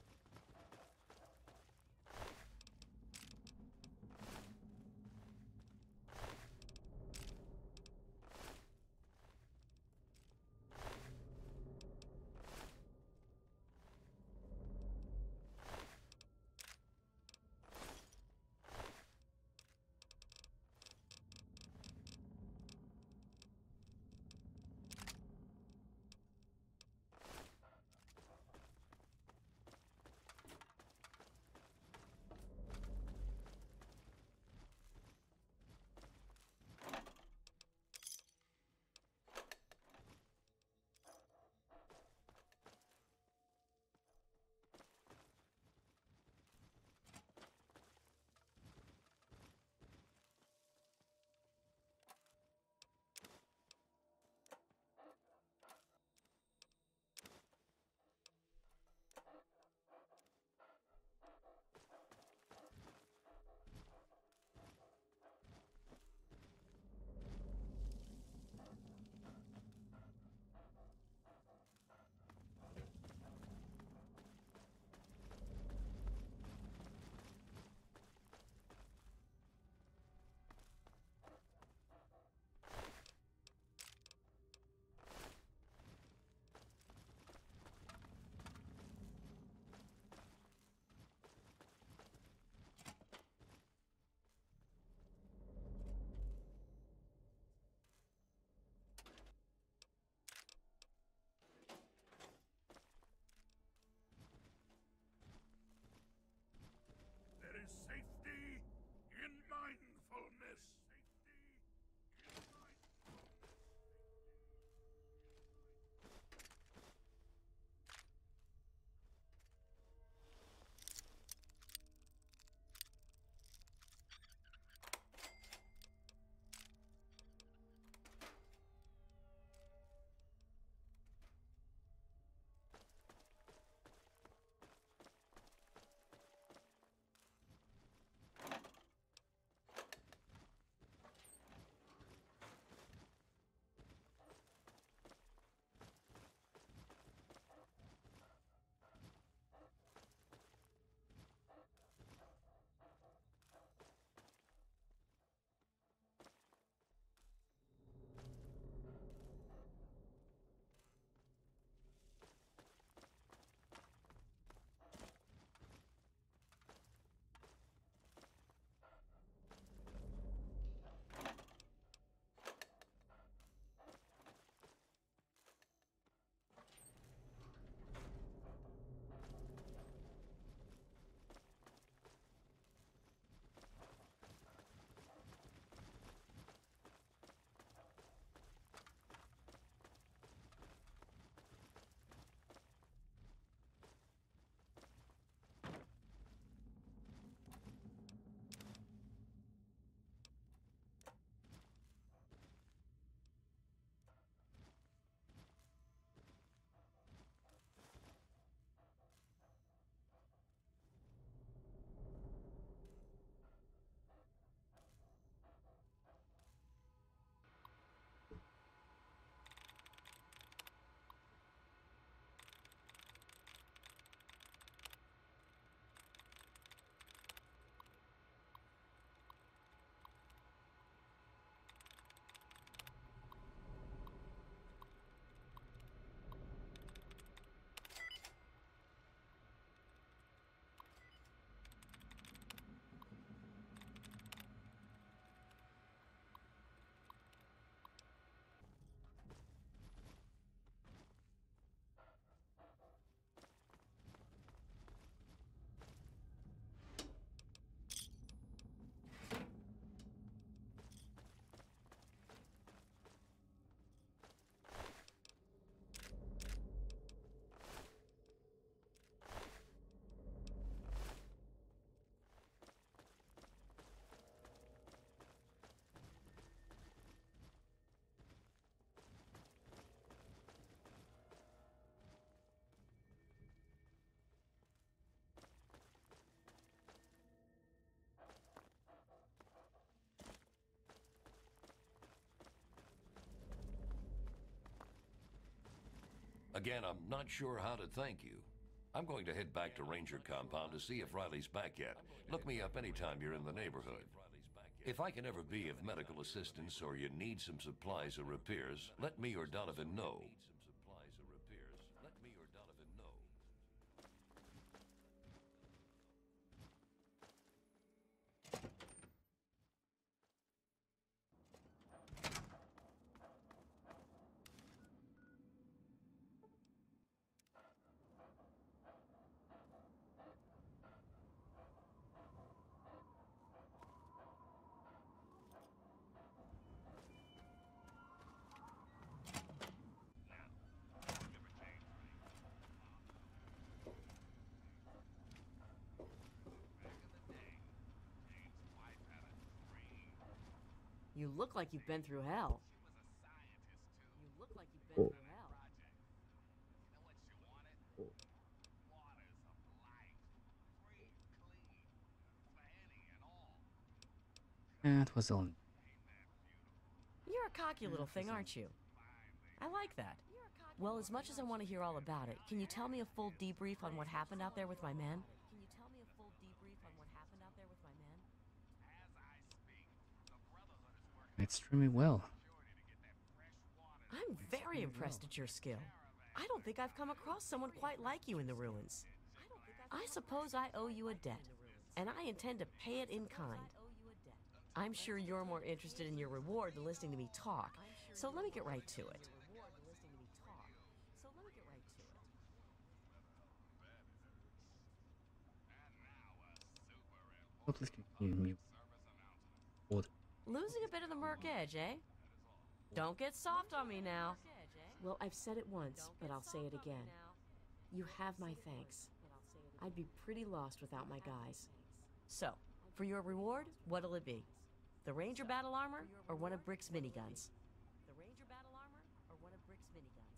Again, I'm not sure how to thank you. I'm going to head back to Ranger Compound to see if Reilly's back yet. Look me up anytime you're in the neighborhood. If I can ever be of medical assistance or you need some supplies or repairs, let me or Donovan know. You look like you've been through hell. You look like you've been through hell. That was all. You're a cocky little thing, aren't you? I like that. Well, as much as I want to hear all about it, can you tell me a full debrief on what happened out there with my men? Can you tell me a full debrief on what happened out there with my men? Extremely well. I'm very impressed at your skill. I don't think I've come across someone quite like you in the ruins. I suppose I owe you a debt, and I intend to pay it in kind. I'm sure you're more interested in your reward than listening to me talk, so let me get right to it. Oh, please continue. Order. Losing a bit of the Merc edge, eh? Don't get soft on me now. Well, I've said it once, but I'll say it again. You have my thanks. I'd be pretty lost without my guys. So, for your reward, what'll it be? The Ranger battle armor, or one of Brick's miniguns? The Ranger battle armor, or one of Brick's miniguns?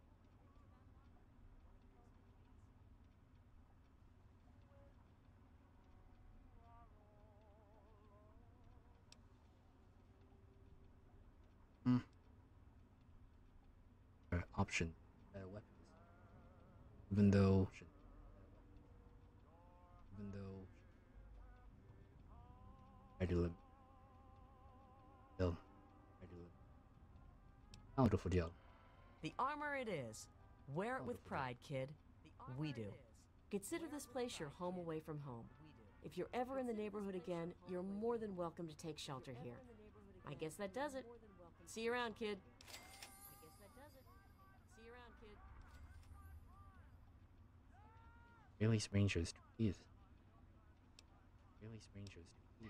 Option. Weapons. Even though. I do live. Still. I do live. I'll do for Jill. The armor it is. Wear it with pride, kid. We do. Consider this place your home away from home. If you're ever in the neighborhood again, you're more than welcome to take shelter here. I guess that does it. See you around, kid. Reilly's Rangers, please. Reilly's Rangers.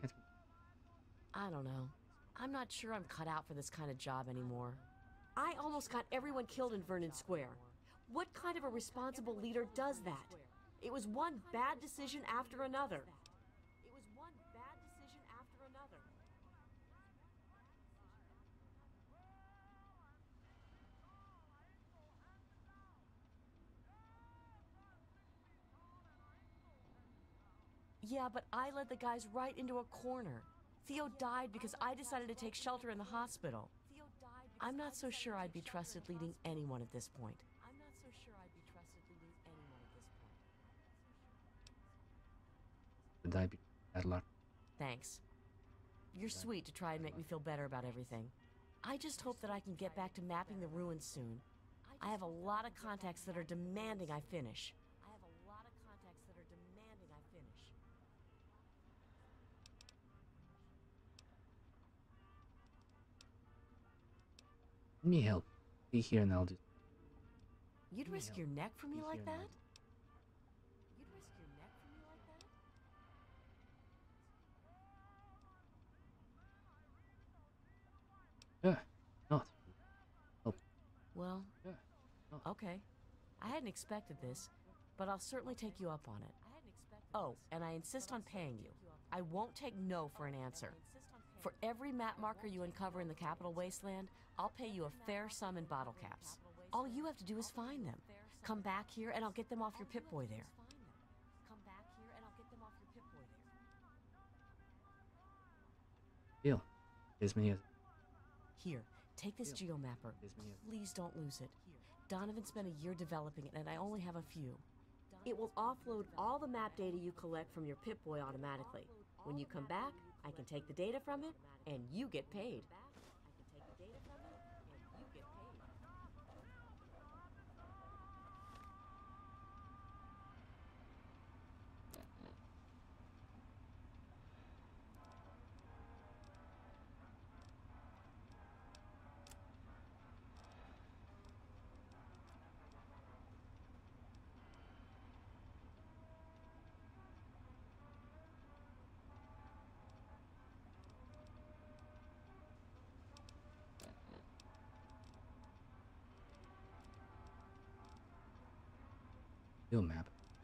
I don't know. I'm not sure I'm cut out for this kind of job anymore. I almost got everyone killed in Vernon Square. What kind of a responsible leader does that? It was one bad decision after another. Yeah, but I led the guys right into a corner. Theo died because I decided to take shelter in the hospital. I'm not so sure I'd be trusted leading anyone at this point. Would I be bad luck? Thanks. You're sweet to try and make me feel better about everything. I just hope that I can get back to mapping the ruins soon. I have a lot of contacts that are demanding I finish. Let me help. Be here and I'll do. You'd risk your neck for me like that? Yeah, not. Oh. Well, Yeah, not. okay. I hadn't expected this, but I'll certainly take you up on it. Oh, and I insist on paying you. I won't take no for an answer. For every map marker you uncover in the Capital Wasteland, I'll pay you a fair sum in bottle caps. All you have to do is find them. Come back here and I'll get them off your Pip-Boy there. Deal. Here's me. Here, take this geomapper. Please don't lose it. Donovan spent a year developing it, and I only have a few. It will offload all the map data you collect from your Pip-Boy automatically. When you come back, I can take the data from it, and you get paid. Field map.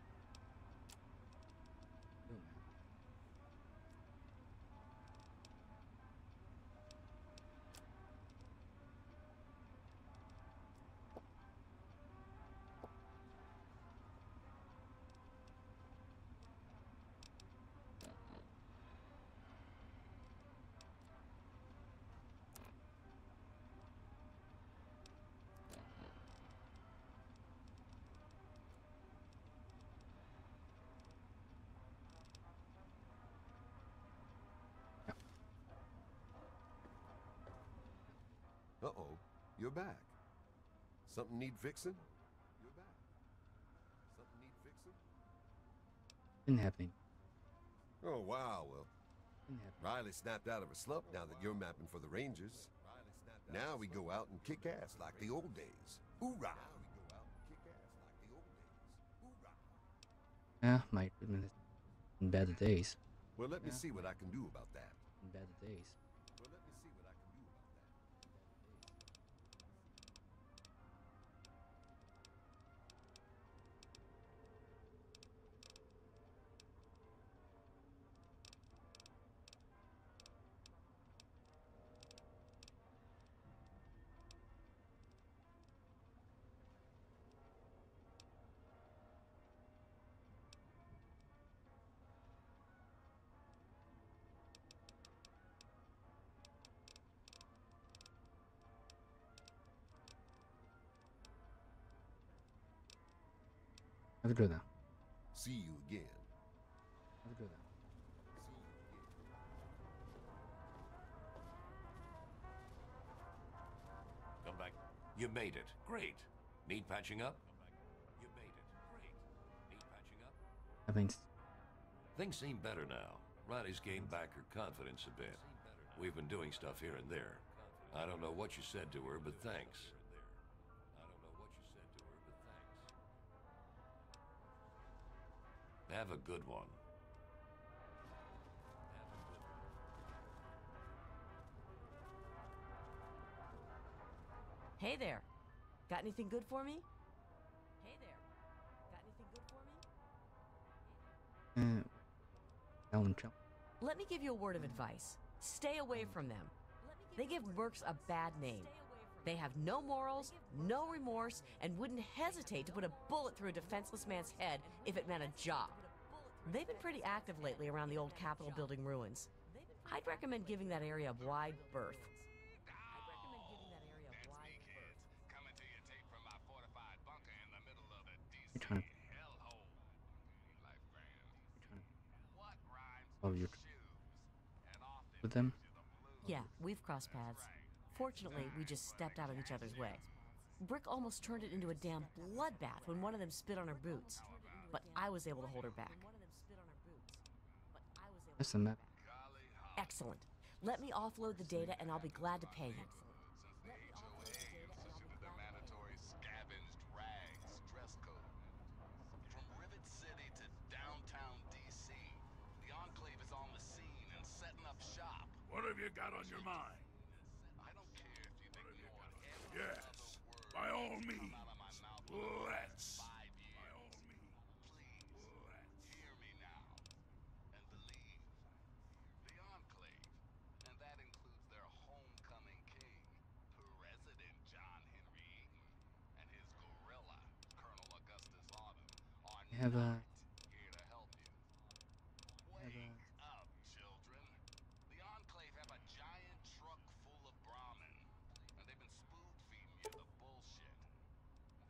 Uh-oh, you're back. Something need fixing? You're back. Something need fixing? Didn't have any. Oh, wow, well, Didn't have Riley snapped out of a slump now that you're mapping for the Rangers. Now we go out and kick ass like the old days. Hoorah! Yeah, might have been in better days. Well, let me see what I can do about that. In better days. Well, let me see what I can do about that. Have a good one. See you again. Have a good one. Come back. You made it. Great. Need patching up? You made it. Great. Need patching up? I mean, Things seem better now. Riley's gained back her confidence a bit. We've been doing stuff here and there. I don't know what you said to her, but thanks. Have a good one. Hey there. Got anything good for me? Hey there. Got anything good for me? Alan Trump. Let me give you a word of advice. Stay away from them. They give mercs a bad name. They have no morals, no remorse, and wouldn't hesitate to put a bullet through a defenseless man's head if it meant a job. They've been pretty active lately around the old Capitol building ruins. I'd recommend giving that area a wide berth. You're trying to. Oh, you're with them? Yeah, we've crossed paths. Fortunately, we just stepped out of each other's way. Brick almost turned it into a damn bloodbath when one of them spit on her boots. But I was able to hold her back. That's the map. Excellent. Let me offload the data and I'll be glad to pay you. What have you got on your mind? Yes, by all means. Let's. By all means. Let's. Hear me now, and believe. The Enclave, and that includes their homecoming king, President John Henry Eaton, and his gorilla, Colonel Augustus Autumn, are I have not a. here to help you. Wake up, children. The Enclave have a giant truck full of Brahmin, and they've been spoon-feeding you the bullshit.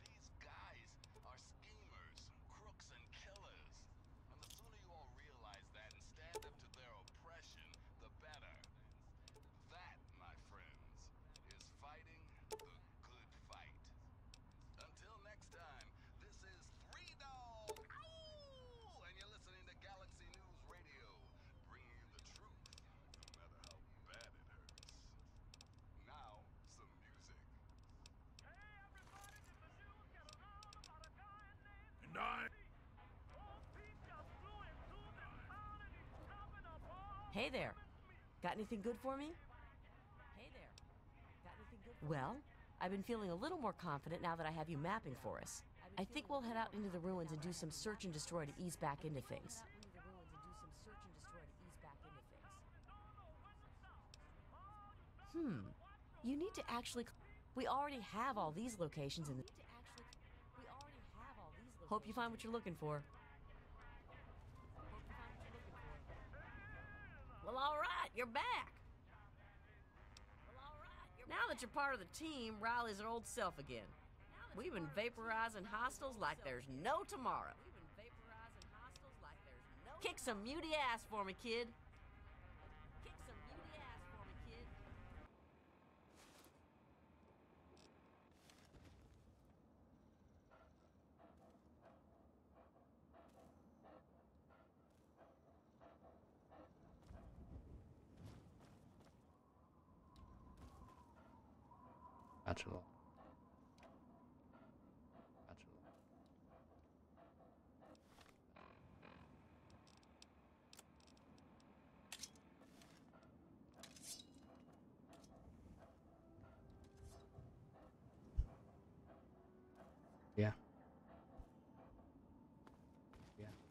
Hey there. Got anything good for me? Hey there. Got anything good for me? Well, I've been feeling a little more confident now that I have you mapping for us. I think we'll head out into the ruins and do some search and destroy to ease back into things. You need to actually... We already have all these locations in the... Hope you find what you're looking for. Well, all right, you're back. Now that you're part of the team, Reilly's her old self again. We've been vaporizing hostels like there's no tomorrow. Kick some muty ass for me, kid. Kick some muty ass for me, kid. Bachelor. Bachelor. Yeah.